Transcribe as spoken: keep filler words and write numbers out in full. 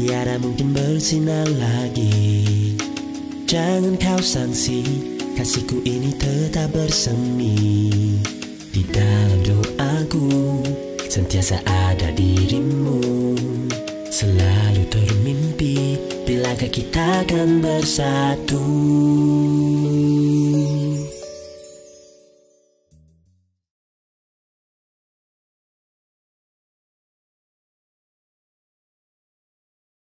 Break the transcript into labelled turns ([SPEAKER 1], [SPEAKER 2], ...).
[SPEAKER 1] tiada mungkin bersinar lagi. Jangan kau sangsi, kasihku ini tetap bersemi. Di dalam doaku sentiasa ada dirimu, selalu termimpi bilakah kita akan bersatu.